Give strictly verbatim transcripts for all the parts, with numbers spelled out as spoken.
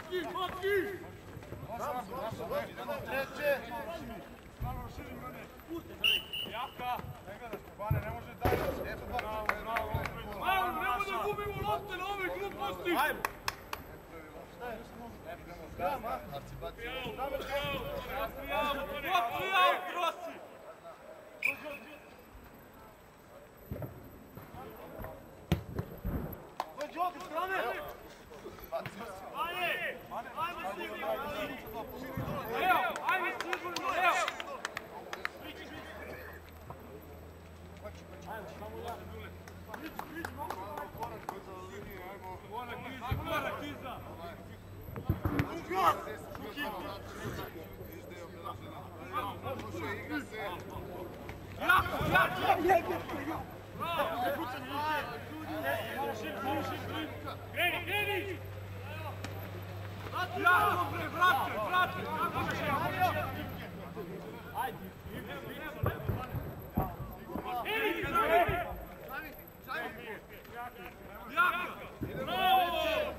Treće! Jaka! Ne gledaš, Bane, ne može dati. Bravo, bravo. Ajmo, nemoj da gubimo lopte na ove gluposti! Ajmo! Grama! Prijavo, prijavo! Prijavo, Krosi! Dođi ovdje strane! Ajde! Ajde stigli! Evo! Ajde stigli! Evo! Ajmo, samo ja. Priči, priči, mogu da ovaj korak za liniju, ajmo. Korak iza, korak iza! Ugas! Slušaj, igra se! Jako, jako! Bravo! Kreni, kreni! Jako, bre, vrate, vrate! Ajde! Kreni, kreni! Jako! Bravo!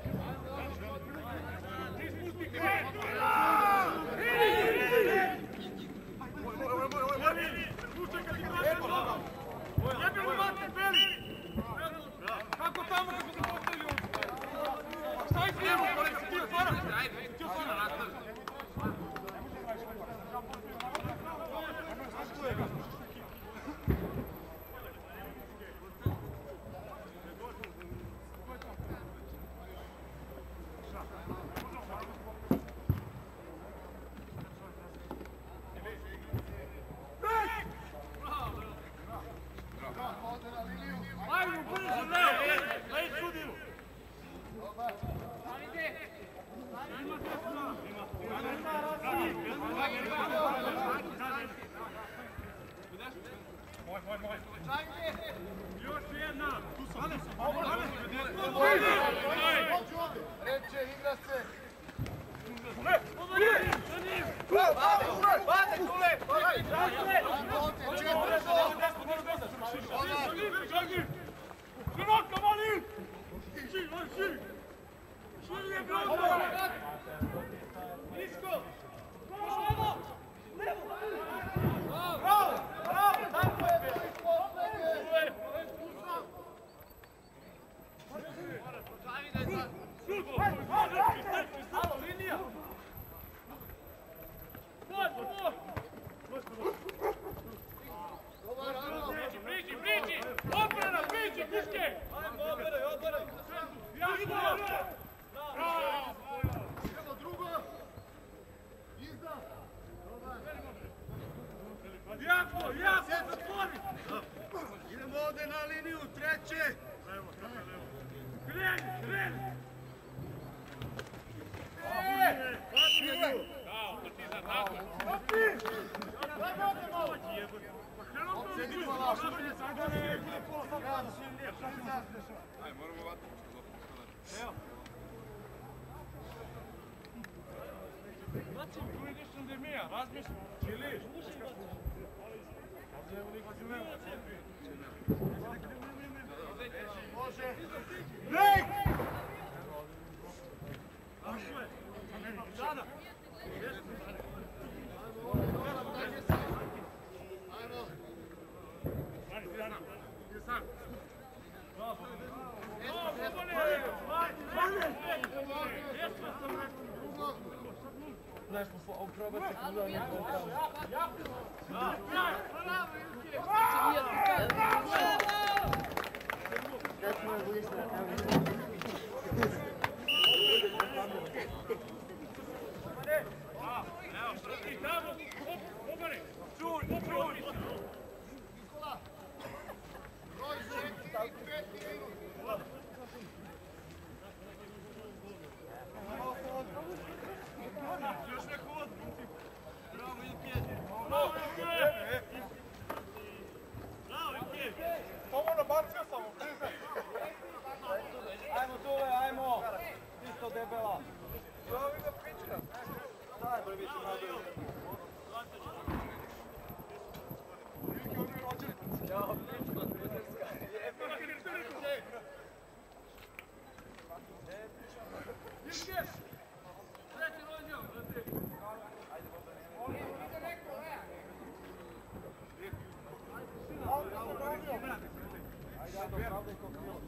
Ispusti kreni! Kako tamo kako se postavili ovdje? Šta je slijemo? Ti otvara? Ti otvara, nastavi. Ajmo, brzo, Leo! Lej sudiju! Moj, moj, moj! Još jedna! Tu sam! Treće, igra se! Kule! Za njim! Bade, Kule! Široko, mali! Širi, mali, širi! Širi je bravo! Nisko! Bravo! Bravo! Bravo! Tako je! Alo, linija! Boj, boj! Priči, priči, priči! Obrana, priči, piške! Ajmo, obraj, obraj! Jasno! Bravo! Idemo drugo! Iza! Jako, jako, zatvori! Idemo ovdje na liniju, treće! Kreni, kreni! Eee! Bravo, to ti za tako! Pati! Daj ovdje malo! Sedi pola, što prije sad da ne bude pola sad rada, što je lijep, šta se sad dešava? Aj, moramo vatiti što Evo! Znači, tu ideš na demija, razmišljam, čiliš! Može! Brek! Sada! Ajmo! Ajde, ti dana! Ide sam! Bravo! Znaš, probati kuda nekom tamo. That's my wish that I was. Nikola! Broj za pet minut! Još neko odbiti! Bravo, Ilke! Bravo, Ilke! Bravo, Ilke! Samo nabacio sam u krize! Ajmo Tule, ajmo! Isto debela! Bravo, ide pička! Daj, bre, bit ću nađe. do pravde kao krilo.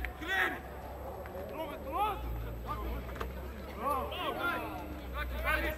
Ready?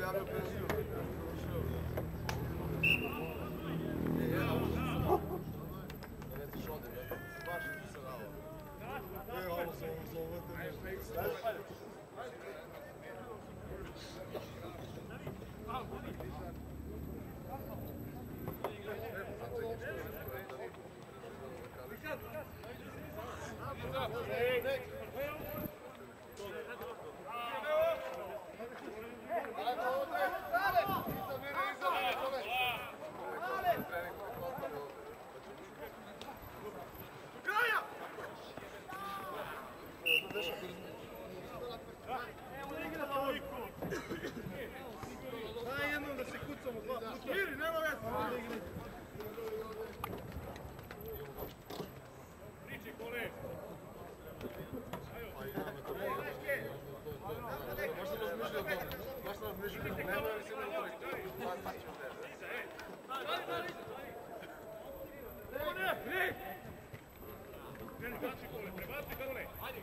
javio penziju. Ne letiš ovdje, baš ti se dao. E, ovo se zovete. Daj jednom da se kucamo dva puta. Miri, nema veze. Priči, kole. Baš sam razmišljao o tome. Baš sam razmišljao o tome. Nema li se ne koristim. Kreni, kači kole, prebaci Karole. Ajde.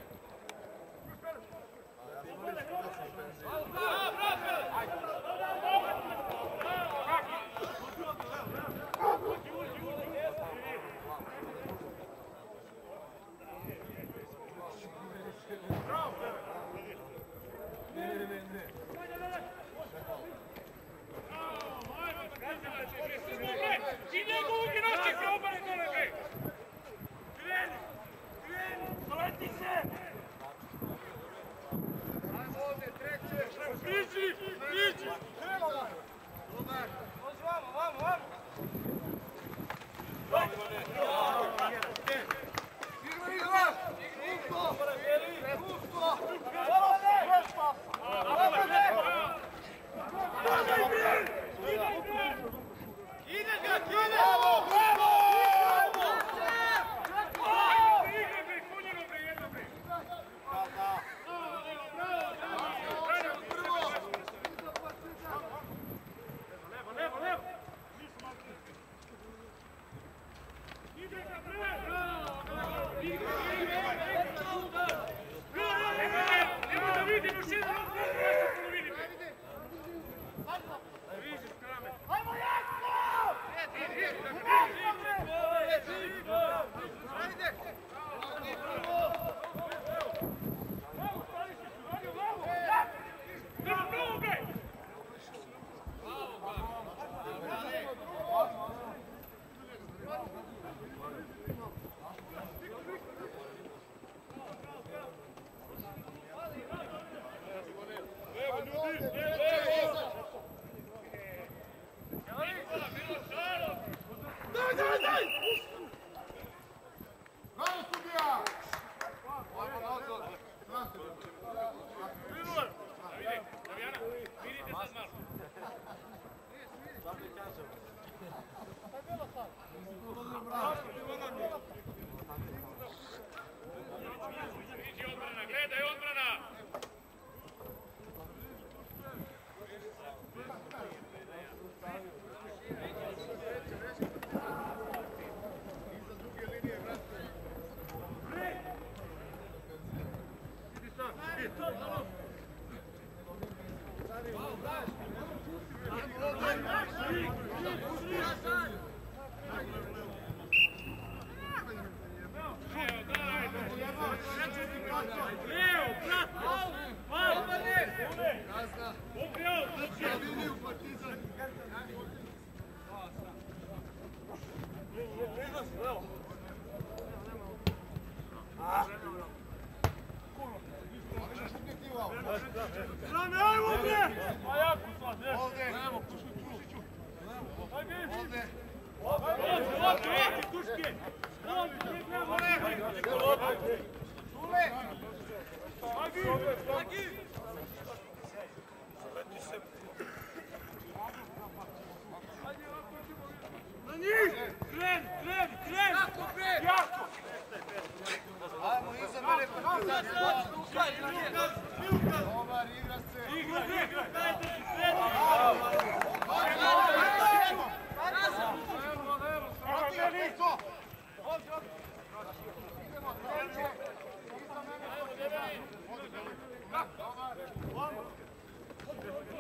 Vamos,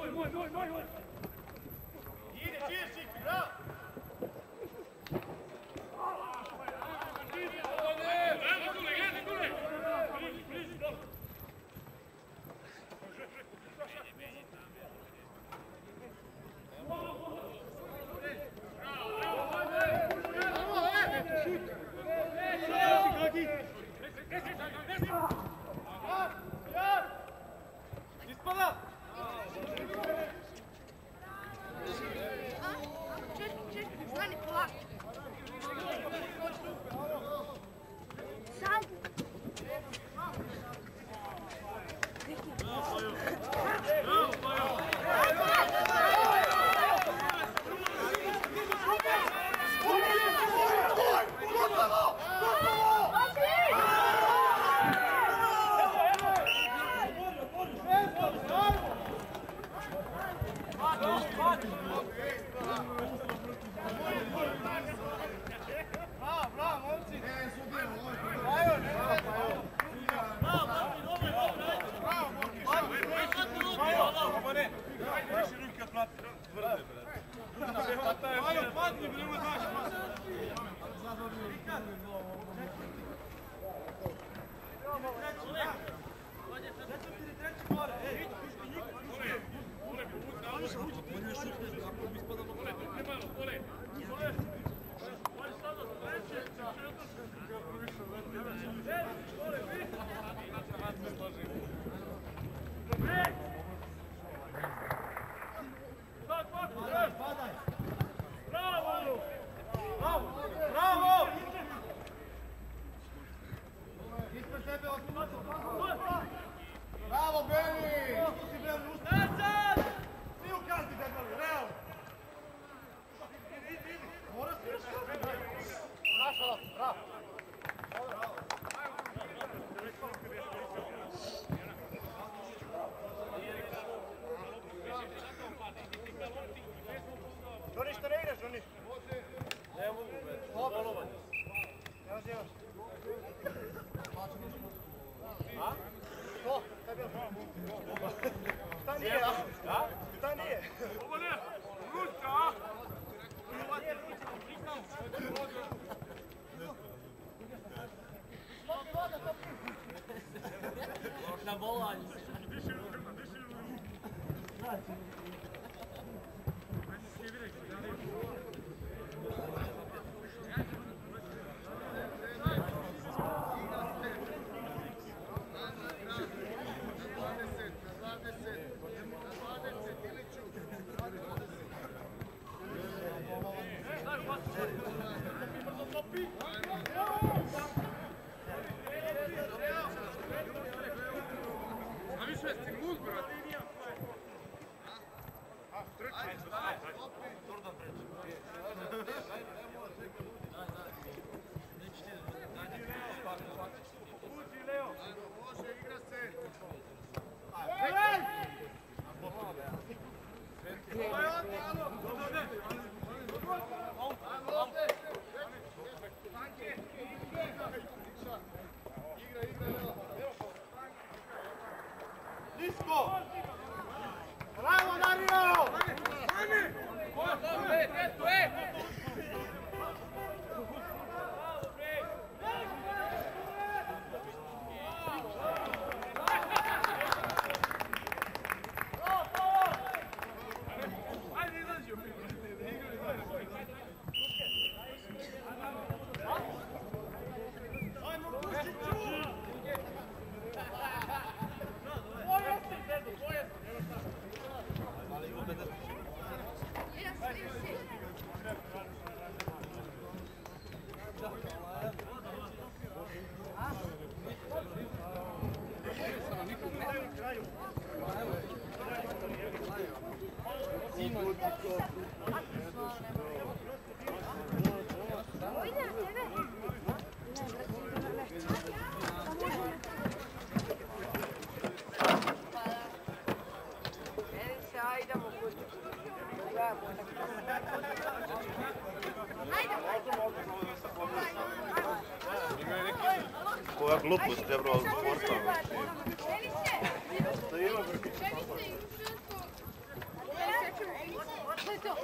Koja glupost trebalo sporta.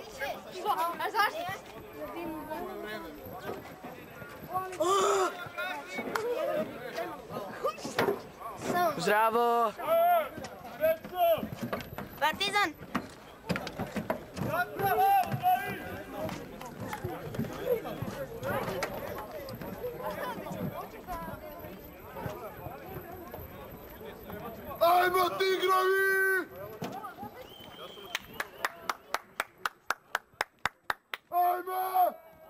A zašto? Zdravo! Partizan! Ajmo tigrovi! Ajmo!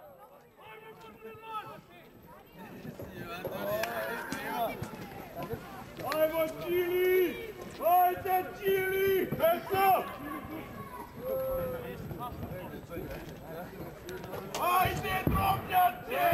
Ajmo Čili! Ajde Čili! Peco! Ajde Drobnjaci!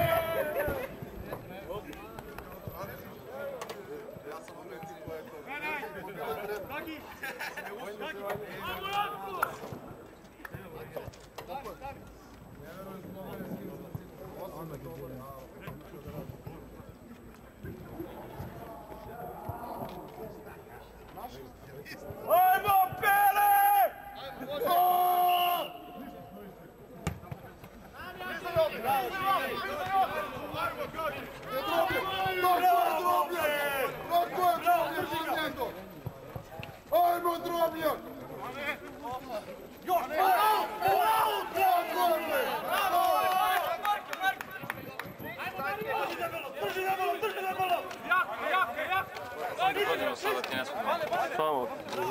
Ajmo Pele! Ajmo Drobnjak! Samo.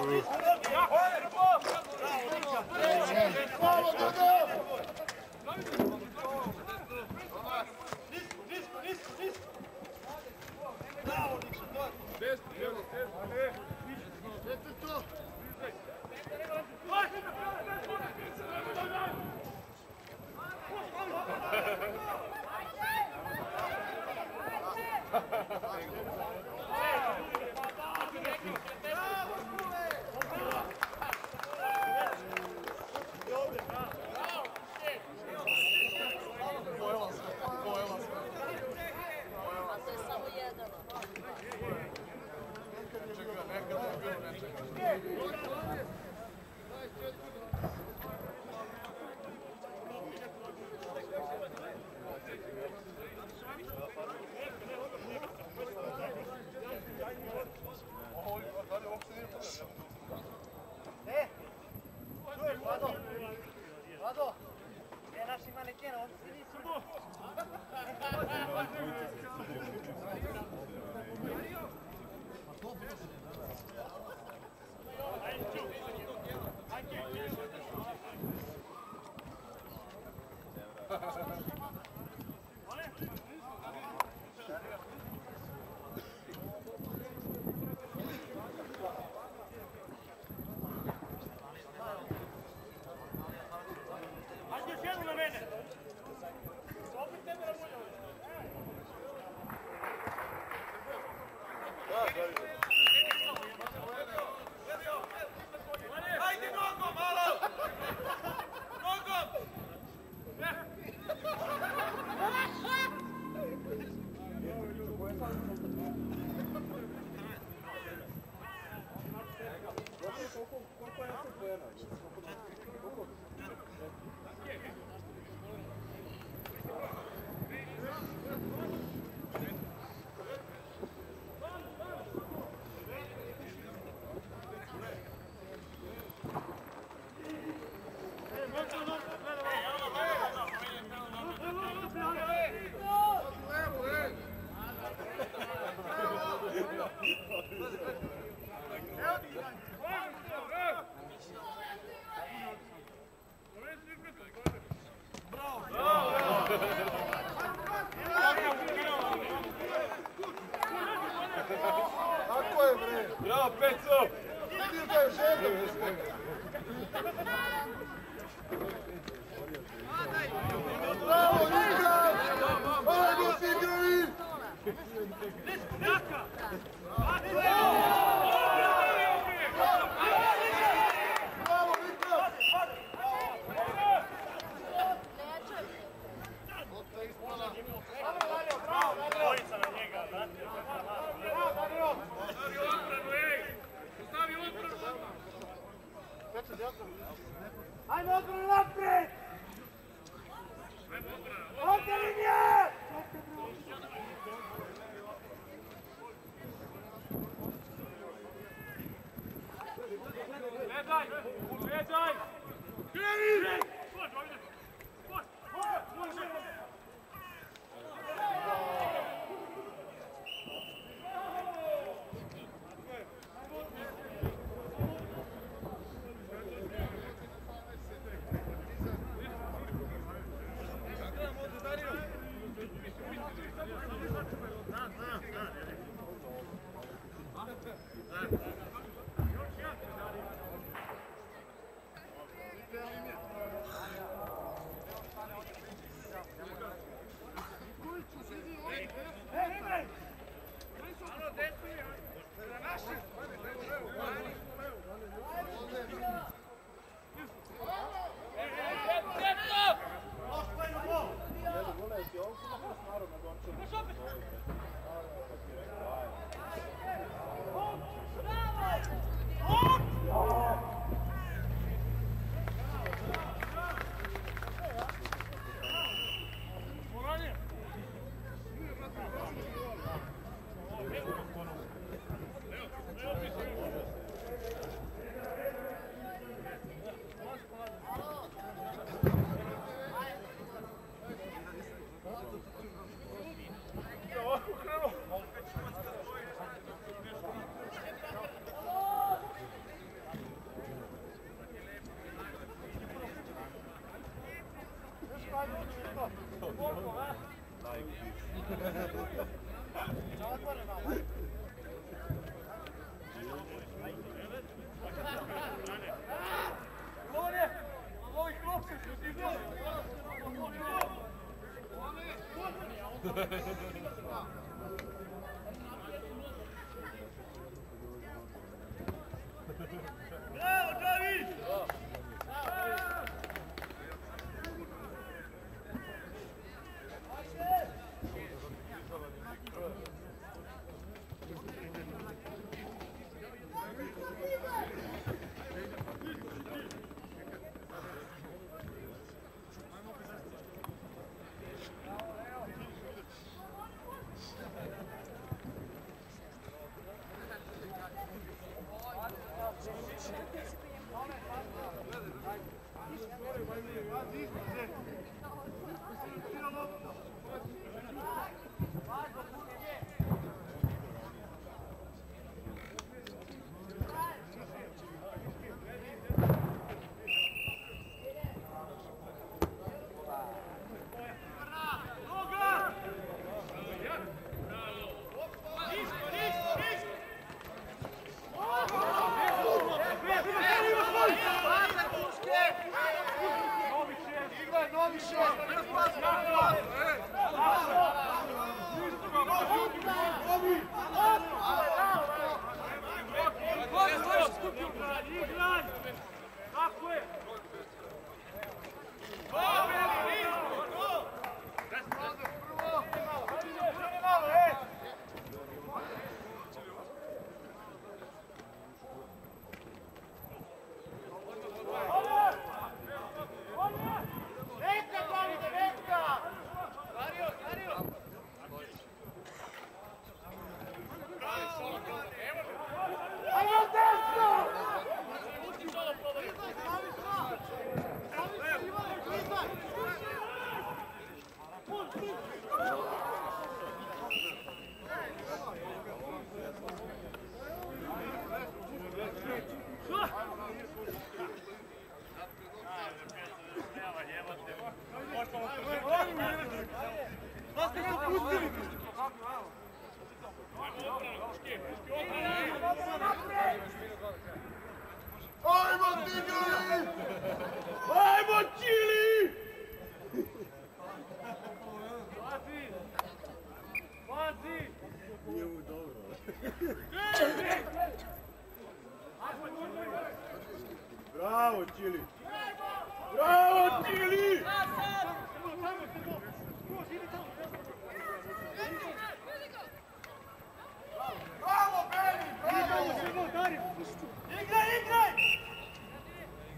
Tako je, bre! Bravo, Peco! Vidim da je žena! Bravo, igra! Ajmo, tigrovi! Bravo, Vika! Dvojica na njega, znate. Stavi odbranu, ej! Stavi odbranu odmah! Ajmo odbranu naprijed! Ovdje linije! Gledaj! Gledaj! Kreni! Bravo, David! Ajmo Tigri! Ajmo Čili! Pazi! Pazi! Nije mu dobro. Bravo Čili! Bravo Čili! Bravo Beni! Bravo! Igraj, igraj!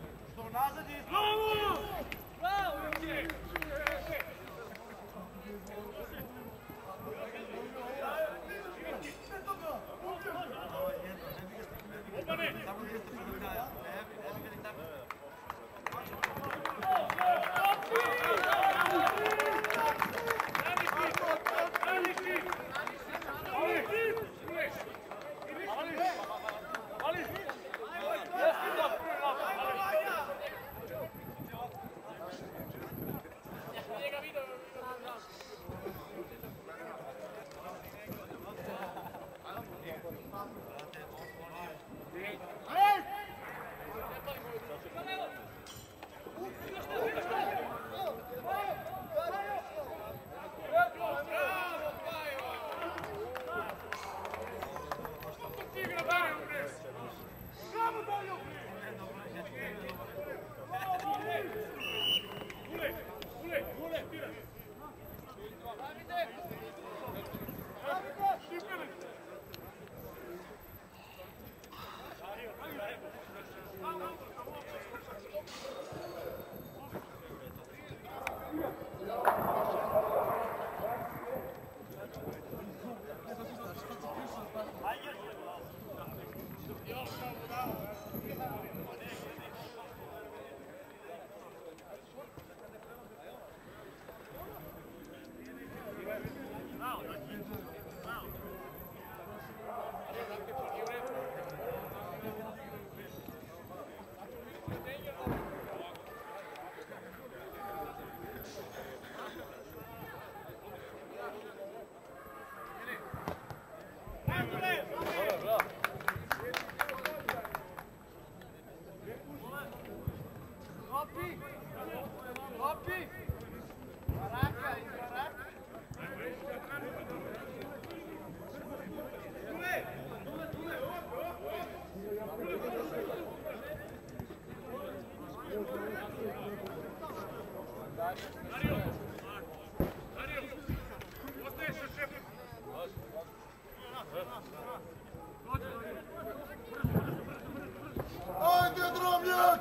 Ajde, Drobnjak!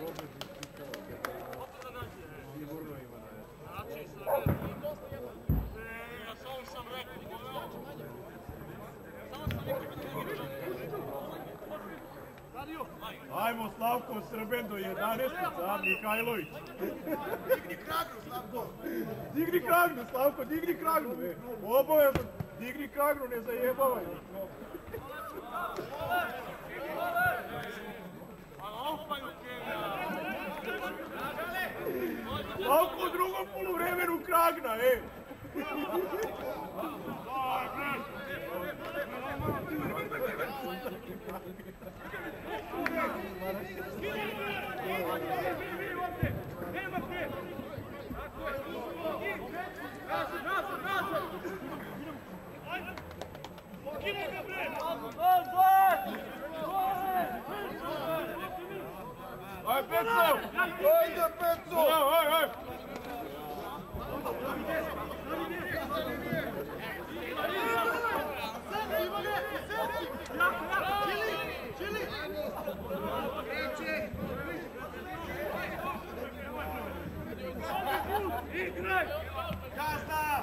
Ajmo Slavko Srben do jedanaest, a Mihajlović. Digni kragnu, Slavko! Digni kragnu, Slavko, digni kragnu! Obavezno, digni kragnu, ne zajebavaj! Slavko u drugom poluvremenu kragna, e! Aj, Peco! Ajde, Peco! Aj, aj, aj! Gazda!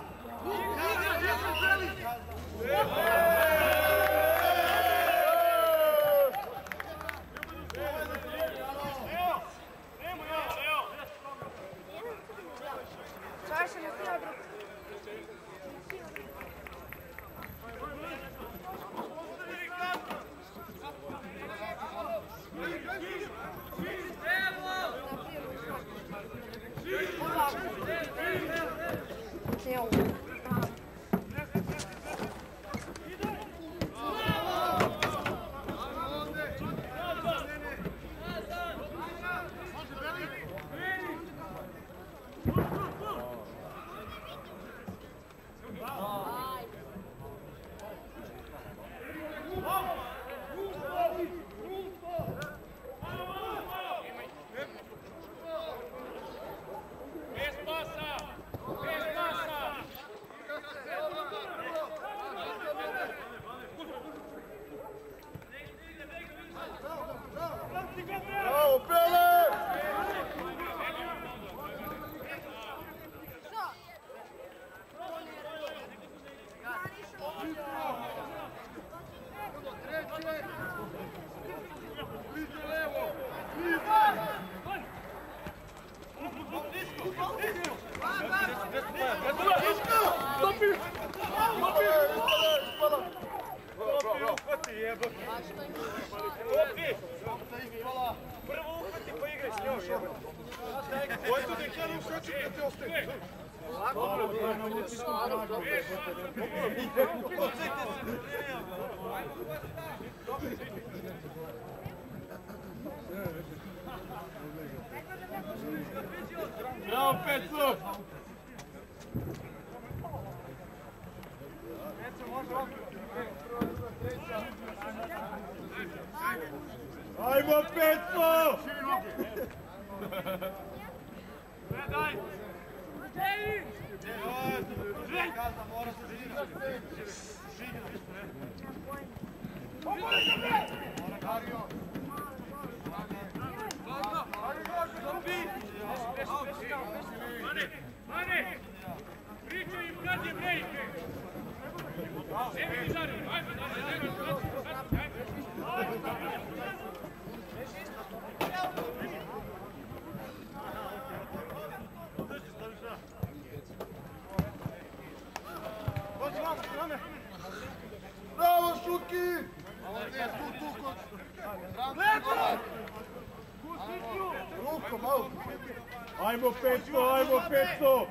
Prvo uhvati pa igraj s njom, jebate. Който да хелим скочи, не те остане. Браво, Пецо! Ajmo, Peco! Daj! Mane! Pričaj im kad je break! Ne vidi žarim! Ajmo, Bravo, Šuki! Ruko, malo! Ajmo, Pecko, ajmo, Pecko!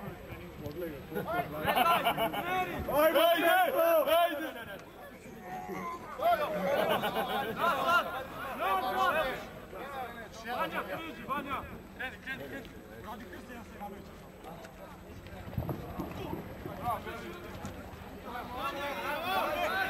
Ajmo, Pecko! Vanja, priđi, Vanja! Kreni, kreni, kreni! Radi Kristija Stevanovića! Bravo,